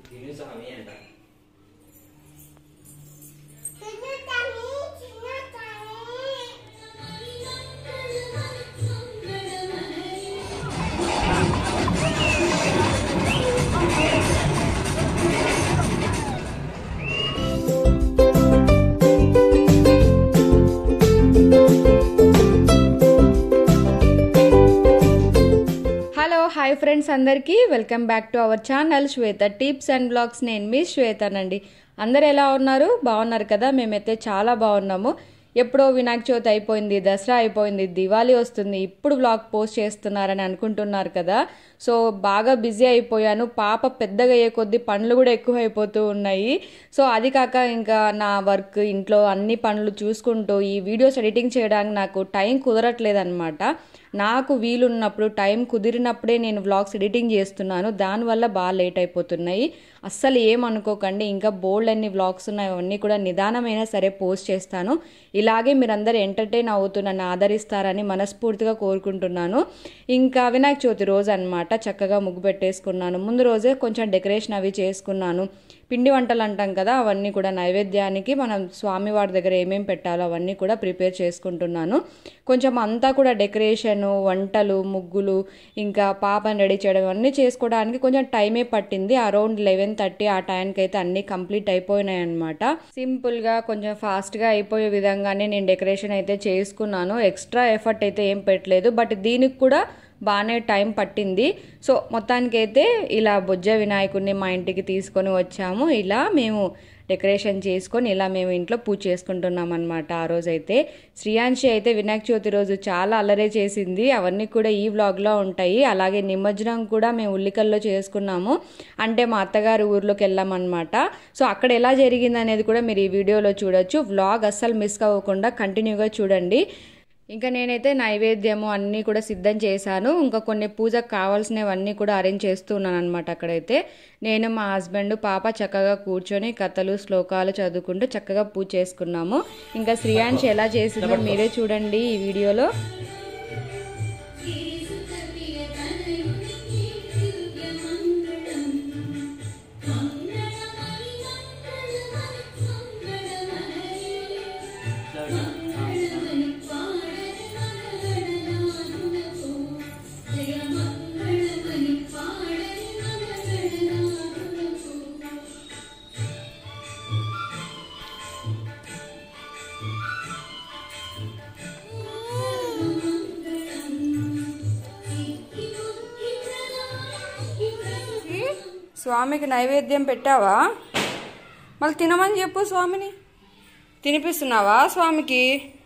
Hi friends అందరికీ welcome back to our channel Shweta tips and blogs. నేను మీ శ్వేతనండి. అందరు ఎలా ఉన్నారు? బాగున్నారు కదా? మేమైతే చాలా బాగున్నాము. ఎప్పుడో వినాయక చవితి అయిపోయింది, దసరా అయిపోయింది, దివాళీ వస్తుంది, ఇప్పుడు బ్లాగ్ పోస్ట్ చేస్తున్నారని అనుకుంటున్నారు కదా. సో బాగా బిజీ అయిపోయాను. పాప పెద్దగా అయ్యే కొద్దీ పనులు కూడా ఎక్కువ అయిపోతూ ఉన్నాయి. సో అది కాక ఇంకా నా వర్క్, ఇంట్లో అన్ని పనులు చూసుకుంటూ ఈ వీడియోస్ ఎడిటింగ్ చేయడానికి నాకు టైం కుదరట్లేదు అనమాట. నాకు వీలున్నప్పుడు టైం కుదిరినప్పుడే నేను వ్లాగ్స్ ఎడిటింగ్ చేస్తున్నాను. దానివల్ల బాగా లేట్ అయిపోతున్నాయి. అస్సలు ఏమనుకోకండి. ఇంకా బోల్డ్ అన్ని వ్లాగ్స్ ఉన్నాయి, అవన్నీ కూడా నిదానమైనా సరే పోస్ట్ చేస్తాను. ఇలాగే మీరందరూ ఎంటర్టైన్ అవుతూ నన్ను ఆదరిస్తారని మనస్ఫూర్తిగా కోరుకుంటున్నాను. ఇంకా వినాయక చవితి రోజు అనమాట. చక్కగా ముగ్గు పెట్టేసుకున్నాను. ముందు రోజే కొంచెం డెకరేషన్ అవి చేసుకున్నాను. పిండి వంటలు అంటాం కదా, అవన్నీ కూడా నైవేద్యానికి మనం స్వామివారి దగ్గర ఏమేమి పెట్టాలో అవన్నీ కూడా ప్రిపేర్ చేసుకుంటున్నాను. కొంచెం అంతా కూడా డెకరేషను, వంటలు, ముగ్గులు, ఇంకా పాపని రెడీ చేయడం అన్నీ చేసుకోవడానికి కొంచెం టైమే పట్టింది. అరౌండ్ 11:30 ఆ టైంకి అయితే అన్నీ కంప్లీట్ అయిపోయినాయి అనమాట. సింపుల్గా కొంచెం ఫాస్ట్గా అయిపోయే విధంగానే నేను డెకరేషన్ అయితే చేసుకున్నాను. ఎక్స్ట్రా ఎఫర్ట్ అయితే ఏం పెట్టలేదు, బట్ దీనికి కూడా బాగానే టైం పట్టింది. సో మొత్తానికైతే ఇలా బొజ్జ వినాయకుడిని మా ఇంటికి తీసుకొని వచ్చాము. ఇలా మేము డెకరేషన్ చేసుకొని ఇలా మేము ఇంట్లో పూజ చేసుకుంటున్నాం అనమాట. ఆ రోజైతే శ్రీయాంశి అయితే వినాయక చవితి రోజు చాలా అల్లరే చేసింది. అవన్నీ కూడా ఈ వ్లాగ్లో ఉంటాయి. అలాగే నిమజ్జనం కూడా మేము ఉల్లికల్లో చేసుకున్నాము. అంటే మా అత్తగారి ఊర్లోకి వెళ్ళామన్నమాట. సో అక్కడ ఎలా జరిగింది అనేది కూడా మీరు ఈ వీడియోలో చూడొచ్చు. వ్లాగ్ అస్సలు మిస్ అవ్వకుండా కంటిన్యూగా చూడండి. ఇంకా నేనైతే నైవేద్యము అన్నీ కూడా సిద్ధం చేశాను. ఇంకా కొన్ని పూజకు కావాల్సినవన్నీ కూడా అరేంజ్ చేస్తున్నాను అనమాట. అక్కడైతే నేను, మా హస్బెండ్, పాప చక్కగా కూర్చొని కథలు, శ్లోకాలు చదువుకుంటూ చక్కగా పూజ చేసుకున్నాము. ఇంకా శ్రీయాంశి ఎలా చేసిందో మీరే చూడండి ఈ వీడియోలో. స్వామికి నైవేద్యం పెట్టావా? మళ్ళీ తినమని చెప్పు స్వామిని. తినిపిస్తున్నావా స్వామికి?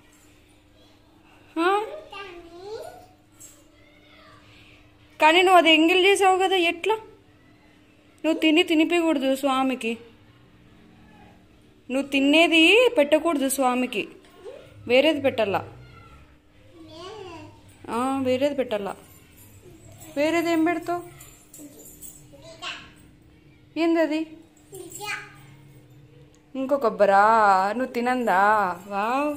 కానీ నువ్వు అది ఎంగిల్ చేసావు కదా, ఎట్లా? నువ్వు తినిపించకూడదు స్వామికి. నువ్వు తినేది పెట్టకూడదు స్వామికి. వేరేది పెట్టాలా? వేరేది పెట్టాలా? వేరేది ఏం పెడతావు? ఏందది? ఇంకో కొబ్బరా? నువ్వు తినందా? వావ్.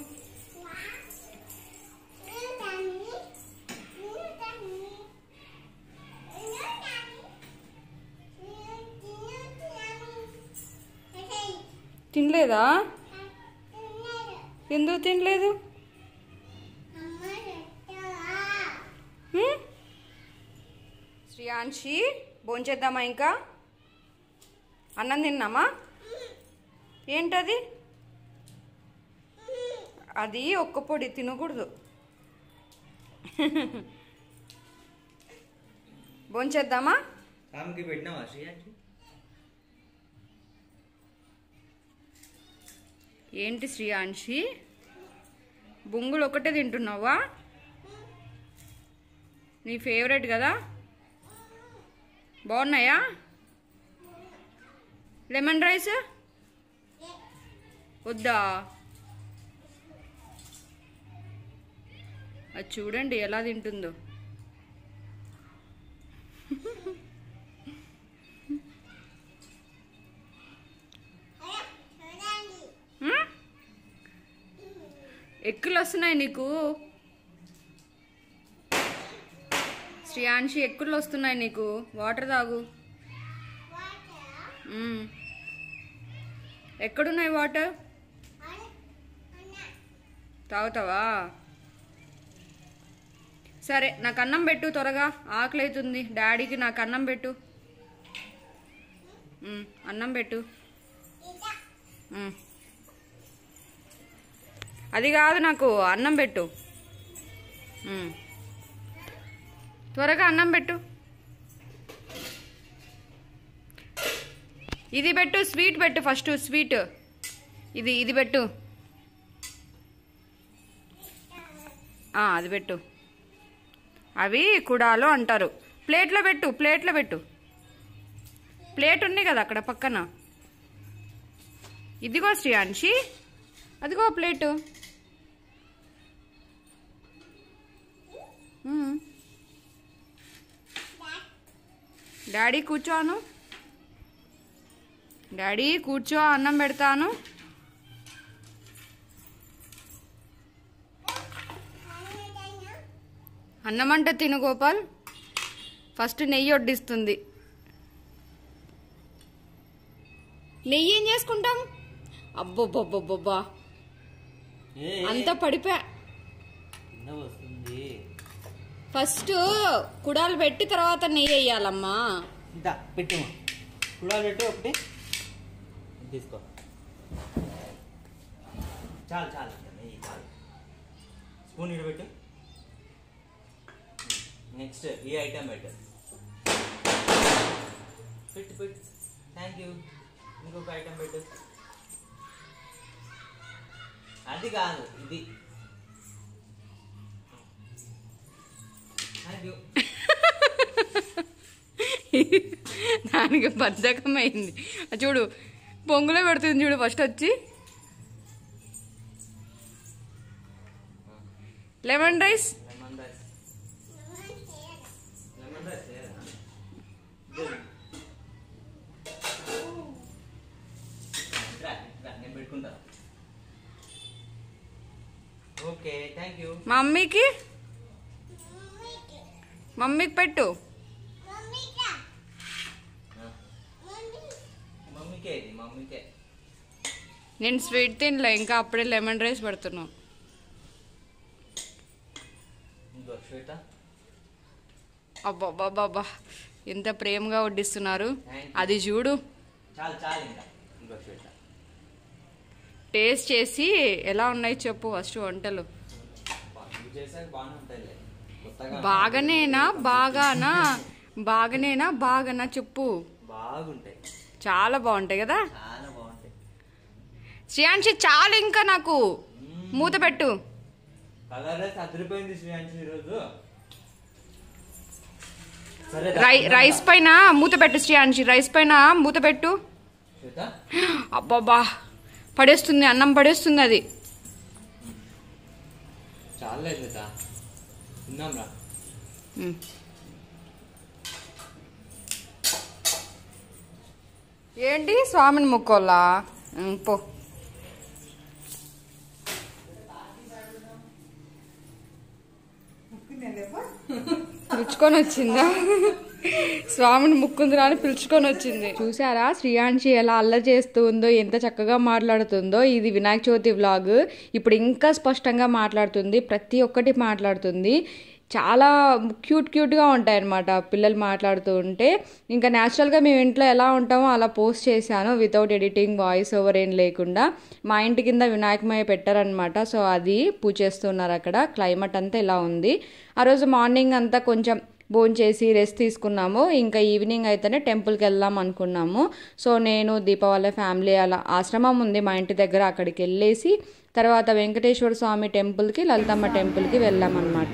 తినలేదా? ఎందుకు తినలేదు? శ్రీయాంశి భోంచేద్దామా? ఇంకా అన్నం తిన్నామా? ఏంటది? అది ఒక్క పొడి తినకూడదు. భోంచేద్దామా? ఏంటి శ్రీయాంశి, బొంగులు ఒకటే తింటున్నావా? నీ ఫేవరెట్ కదా. బాగున్నాయా? లెమన్ రైస్ వద్దా? అది చూడండి ఎలా తింటుందో. ఎక్కులు వస్తున్నాయి నీకు శ్రీయాంశి, ఎక్కులు వస్తున్నాయి నీకు. వాటర్ తాగు. ఎక్కడున్నాయి వాటర్? తాగుతావా? సరే నాకు అన్నం పెట్టు త్వరగా, ఆకలి అవుతుంది. డాడీకి నాకు అన్నం పెట్టు. అన్నం పెట్టు. అది కాదు, నాకు అన్నం పెట్టు. త్వరగా అన్నం పెట్టు. ఇది పెట్టు, స్వీట్ పెట్టు ఫస్ట్. స్వీట్ ఇది పెట్టు. అది పెట్టు. అవి కుడాలు అంటారు. ప్లేట్లో పెట్టు, ప్లేట్లో పెట్టు. ప్లేట్ ఉంది కదా అక్కడ పక్కన. ఇదిగో శ్రీయాంశి, అదిగో ప్లేటు. డాడీ కూర్చోను. డాడీ కూర్చో, అన్నం పెడతాను. అన్నం అంటే తిను గోపాల్. ఫస్ట్ నెయ్యి వడ్డిస్తుంది. నెయ్యి ఏం చేసుకుంటాం? అబ్బోబ్బోబ్బోబ్బా, అంతా పడిపా. ఫస్ట్ కుడాలు పెట్టి తర్వాత నెయ్యి వేయాలమ్మా. పెట్టు, కుడాలు పెట్టు. ఒకటి తీసుకో. చాలు చాలు, నెయ్యి చాలు. స్పూన్ ఇటు పెట్టు. నెక్స్ట్ ఈ ఐటమ్ పెట్టు. పెట్టు పెట్టు. Thank you. ఇంకొక ఐటమ్ పెట్టు. అది కాదు, ఇది. Thank you. దానికి బద్ధకం అయింది. చూడు, పొంగులో పెడుతుంది చూడు ఫస్ట్ వచ్చి. Lemon rice. నేను పెట్టుకుంటా. Okay, thank you. మమ్మీకి పెట్టు. మమ్మీకే. నేను స్వీట్ తినలే ఇంకా, అప్పుడే లెమన్ రైస్ పెడుతున్నావు. అబ్బాబ్బాబ్బా, ఎంత ప్రేమగా వడ్డిస్తున్నారు. అది చూడు. టేస్ట్ చేసి ఎలా ఉన్నాయి చెప్పు ఫస్ట్ వంటలు. బాగానేనా బాగానా చెప్పు. బాగుంటాయి, చాలా బాగుంటాయి కదా. శ్రీయాంశి చాలు, ఇంకా నాకు మూత పెట్టు. రైస్ పైన మూత పెట్టు శ్రీయాంశి, రైస్ పైన మూత పెట్టు. అబ్బాబా, పడేస్తుంది, అన్నం పడేస్తుంది అది. ఏంటి స్వామిని ముక్కోలా? పో. పిలుచుకొని వచ్చిందా? స్వామిని ముక్కుందిరా అని పిలుచుకొని వచ్చింది. చూసారా శ్రీయాంశి ఎలా అల్లరి చేస్తూ ఉందో, ఎంత చక్కగా మాట్లాడుతుందో. ఇది వినాయక చవితి వ్లాగ్. ఇప్పుడు ఇంకా స్పష్టంగా మాట్లాడుతుంది, ప్రతి ఒక్కటి మాట్లాడుతుంది. చాలా క్యూట్గా ఉంటాయి అన్నమాట పిల్లలు మాట్లాడుతూ ఉంటే. ఇంకా న్యాచురల్గా మేము ఇంట్లో ఎలా ఉంటామో అలా పోస్ట్ చేశాను, వితౌట్ ఎడిటింగ్, వాయిస్ ఓవర్ ఏం లేకుండా. మా ఇంటి కింద వినాయకమయ్య పెట్టారనమాట. సో అది పూజ చేస్తున్నారు అక్కడ. క్లైమేట్ అంతా ఇలా ఉంది. ఆ రోజు మార్నింగ్ అంతా కొంచెం భోంచేసి రెస్ట్ తీసుకున్నాము. ఇంకా ఈవినింగ్ అయితేనే టెంపుల్కి వెళ్దాం అనుకున్నాము. సో నేను దీపావళ ఫ్యామిలీ అలా ఆశ్రమం ఉంది మా ఇంటి దగ్గర, అక్కడికి వెళ్ళేసి తర్వాత వెంకటేశ్వర స్వామి టెంపుల్కి, లలితమ్మ టెంపుల్కి వెళ్ళామన్నమాట.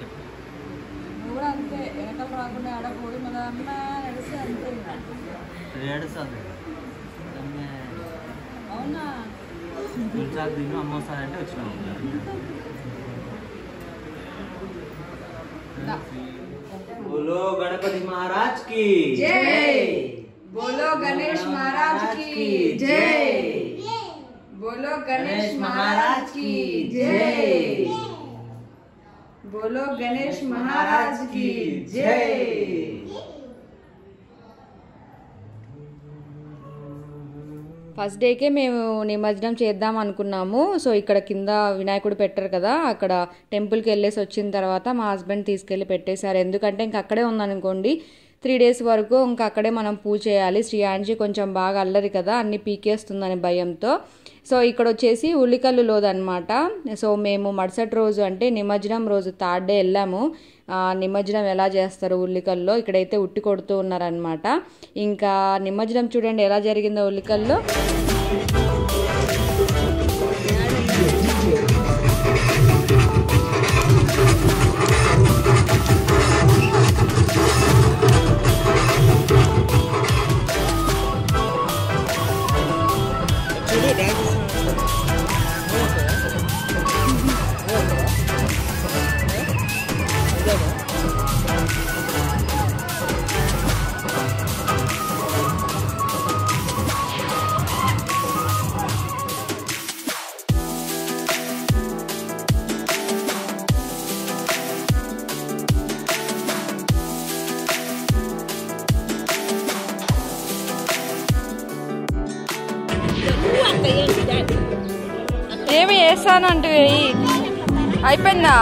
बोलो गणपति महाराज की जय, बोलो गणेश महाराज की जय, बोलो गणेश महाराज की जय, बोलो गणेश महाराज की जय। ఫస్ట్ డేకే మేము నిమజ్జనం చేద్దాం అనుకున్నాము. సో ఇక్కడ కింద వినాయకుడు పెట్టారు కదా, అక్కడ టెంపుల్కి వెళ్ళేసి వచ్చిన తర్వాత మా హస్బెండ్ తీసుకెళ్ళి పెట్టేశారు. ఎందుకంటే ఇంక అక్కడే ఉందనుకోండి 3 days వరకు ఇంకా అక్కడే మనం పూజ చేయాలి. శ్రీయాంజీ కొంచెం బాగా అల్లరి కదా, అన్ని పీకేస్తుందని భయంతో. సో ఇక్కడ వచ్చేసి ఉల్లికల్లు లోదనమాట. సో మేము మరుసటి రోజు అంటే నిమజ్జనం రోజు 3rd day వెళ్ళాము. నిమజ్జనం ఎలా చేస్తారు ఉల్లికల్లో, ఇక్కడైతే ఉట్టి కొడుతూ ఉన్నారనమాట. ఇంకా నిమజ్జనం చూడండి ఎలా జరిగిందో ఉల్లికల్లో. ఏమి చేస్తానంటే అయిపోయిందా?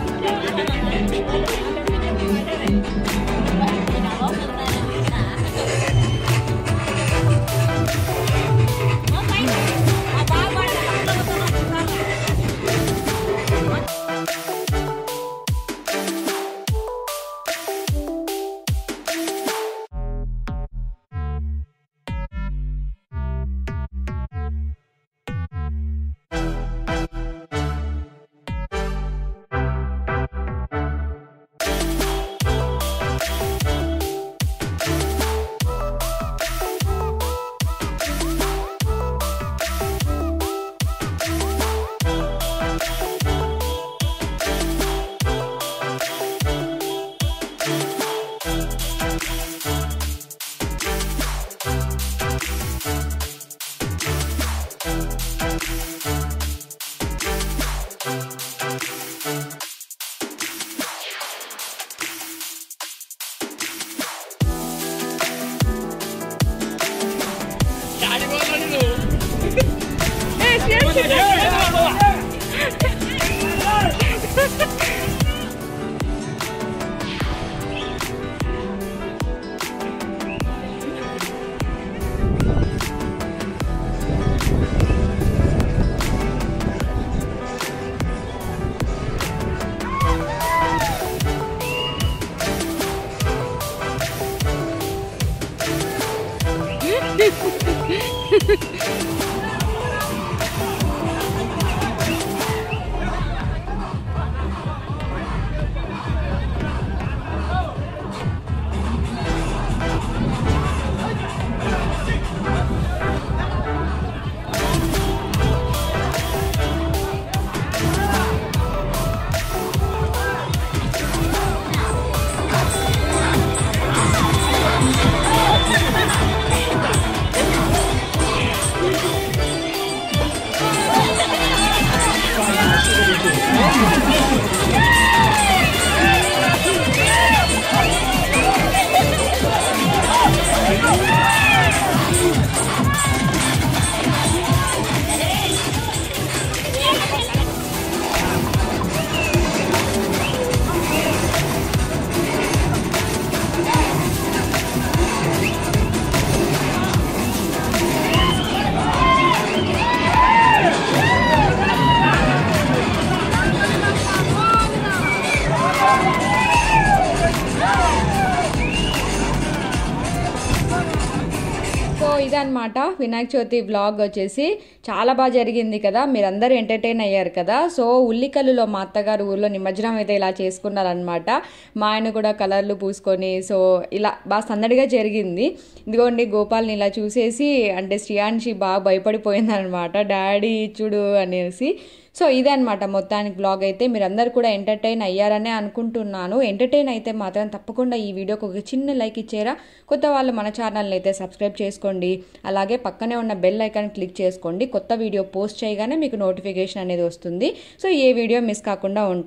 ఇదన్నమాట వినాయక చవితి వ్లాగ్ వచ్చేసి చాలా బాగా జరిగింది కదా, మీరందరూ ఎంటర్టైన్ అయ్యారు కదా. సో ఉల్లికల్లులో మా అత్తగారు ఊర్లో నిమజ్జనం అయితే ఇలా చేసుకున్నారనమాట. మా ఆయన కూడా కలర్లు పూసుకొని సో ఇలా బాగా సందడిగా జరిగింది. ఇదిగోండి గోపాల్ని ఇలా చూసేసి అంటే శ్రీయాంషి బాగా భయపడిపోయిందనమాట, డాడీ చూడు అనేసి. సో ఇదే అనమాట మొత్తానికి బ్లాగ్ అయితే. మీరందరూ కూడా ఎంటర్టైన్ అయ్యారనే అనుకుంటున్నాను. ఎంటర్టైన్ అయితే మాత్రం తప్పకుండా ఈ వీడియోకి ఒక చిన్న లైక్ ఇచ్చేరా. కొత్త వాళ్ళు మన ఛానల్ని అయితే సబ్స్క్రైబ్ చేసుకోండి. అలాగే పక్కనే ఉన్న బెల్ ఐకాన్ క్లిక్ చేసుకోండి. కొత్త వీడియో పోస్ట్ చేయగానే మీకు నోటిఫికేషన్ అనేది వస్తుంది. సో ఏ వీడియో మిస్ కాకుండా ఉంటారు.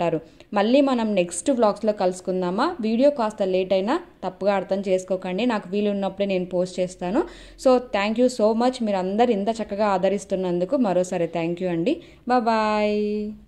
మళ్ళీ మనం నెక్స్ట్ వ్లాగ్స్లో కలుసుకుందామా. వీడియో కాస్త లేట్ అయినా తప్పుగా అర్థం చేసుకోకండి, నాకు వీలు ఉన్నప్పుడే నేను పోస్ట్ చేస్తాను. So thank you so much, మీరు అందరు ఇంత చక్కగా ఆదరిస్తున్నందుకు మరోసారి థ్యాంక్ యూ అండి. బాయ్.